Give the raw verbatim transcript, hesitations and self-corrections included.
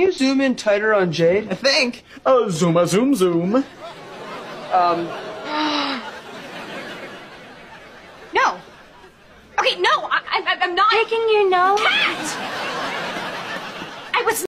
you zoom in tighter on Jade? I think. Oh, zoom a zoom zoom. Um. No. Okay, no, I, I, I'm not. Picking your nose?